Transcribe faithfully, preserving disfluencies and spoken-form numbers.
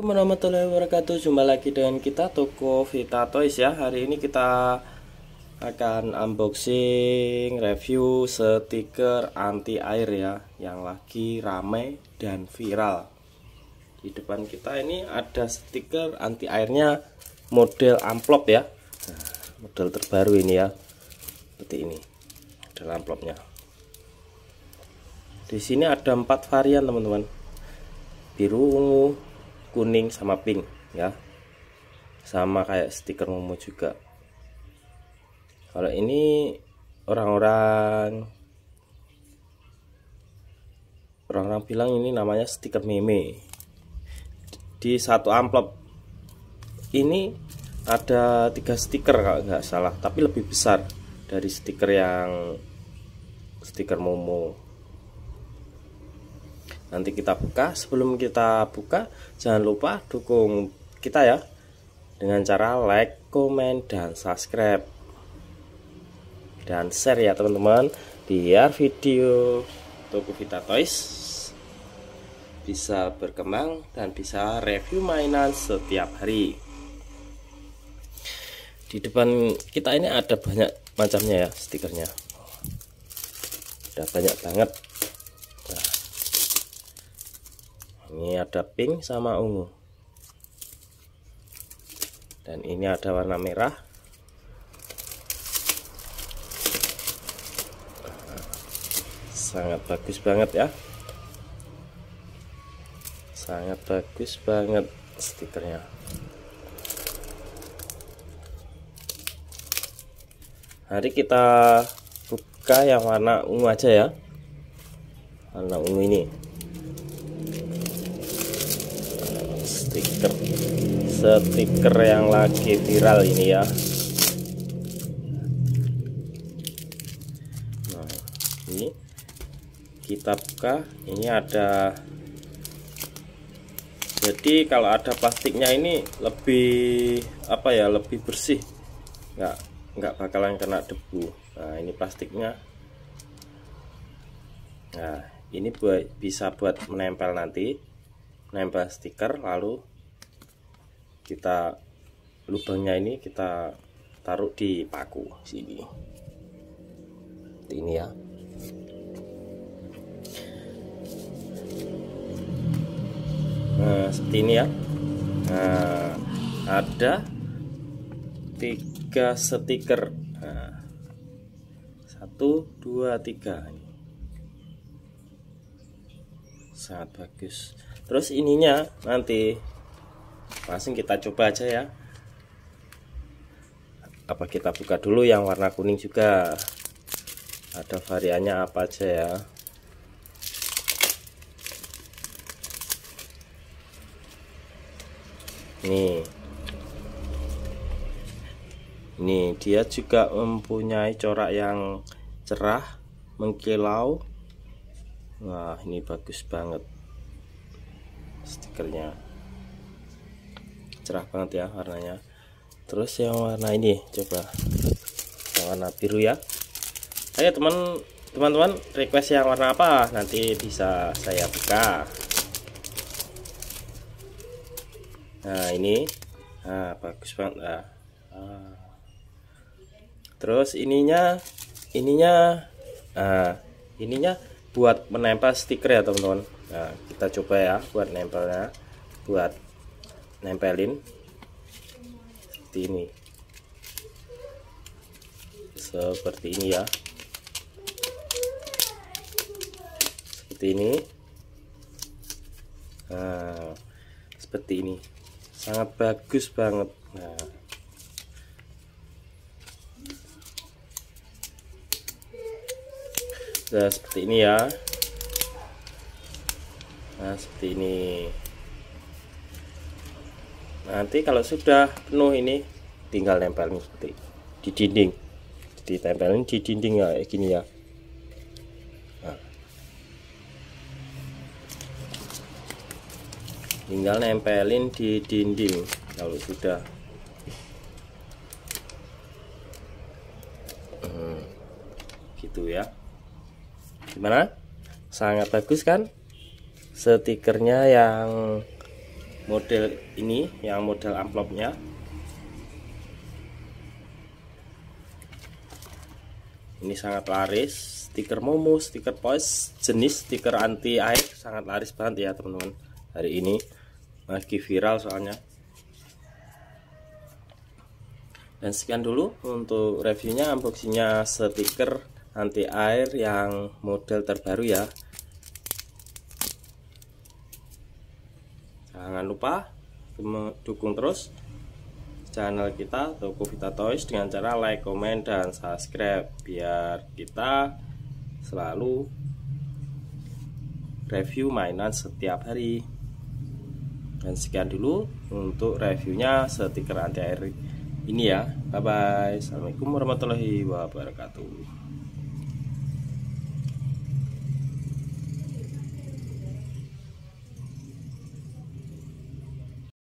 Assalamualaikum warahmatullahi wabarakatuh. Jumpa lagi dengan kita Toko Vita Toys ya. Hari ini kita akan unboxing review stiker anti air ya, yang lagi rame dan viral. Di depan kita ini ada stiker anti airnya model amplop ya. Nah, model terbaru ini ya. Seperti ini. Model amplopnya. Di sini ada empat varian teman-teman. Biru, ungu, kuning sama pink ya, sama kayak stiker Momo juga. Kalau ini orang-orang orang-orang bilang ini namanya stiker meme. Di satu amplop ini ada tiga stiker kalau nggak salah, tapi lebih besar dari stiker yang stiker Momo. Nanti kita buka. Sebelum kita buka, jangan lupa dukung kita ya dengan cara like, komen, dan subscribe dan share ya teman-teman, biar video Toko Vita Toys bisa berkembang dan bisa review mainan setiap hari. Di depan kita ini ada banyak macamnya ya stikernya, ada banyak banget. Ini ada pink sama ungu, dan ini ada warna merah. Sangat bagus banget ya, sangat bagus banget stikernya. Hari kita buka yang warna ungu aja ya, warna ungu ini. Stiker stiker yang lagi viral ini ya. Nah, ini kita buka. Ini ada, jadi kalau ada plastiknya ini lebih apa ya, lebih bersih, nggak nggak bakalan kena debu. Nah, ini plastiknya. Nah, ini buat bisa buat menempel nanti, nempel stiker. Lalu kita lubangnya ini kita taruh di paku sini, seperti ini ya. Nah, seperti ini ya. Nah, ada tiga stiker. Nah, satu, dua, tiga. Sangat bagus. Terus ininya nanti langsung kita coba aja ya. Apa kita buka dulu yang warna kuning juga, ada variannya apa aja ya. Nih, ini dia juga mempunyai corak yang cerah mengkilau. Wah, ini bagus banget stikernya, cerah banget ya warnanya. Terus yang warna ini, coba yang warna biru ya. Ayo teman teman-teman, request yang warna apa, nanti bisa saya buka. Nah, ini nah, bagus banget. Nah, ah. Terus ininya ininya nah, ininya buat menempel stiker ya teman-teman. Nah, kita coba ya buat nempelnya, buat nempelin seperti ini, seperti ini ya, seperti ini. Nah, seperti ini, sangat bagus banget. Nah, nah seperti ini ya. Nah, seperti ini. Nanti kalau sudah penuh ini tinggal nempelin seperti di dinding, ditempelin di dinding ya, kayak gini ya. Nah, tinggal nempelin di dinding kalau sudah. Hmm, gitu ya. Gimana? Sangat bagus kan stikernya yang model ini, yang model amplopnya. Ini sangat laris, stiker Momo, stiker Poise, jenis stiker anti air, sangat laris banget ya teman-teman. Hari ini lagi viral soalnya. Dan sekian dulu untuk reviewnya, unboxingnya stiker anti air yang model terbaru ya. Jangan lupa dukung terus channel kita Toko Vita Toys dengan cara like, komen, dan subscribe biar kita selalu review mainan setiap hari. Dan sekian dulu untuk reviewnya stiker anti air ini ya. Bye bye. Assalamualaikum warahmatullahi wabarakatuh.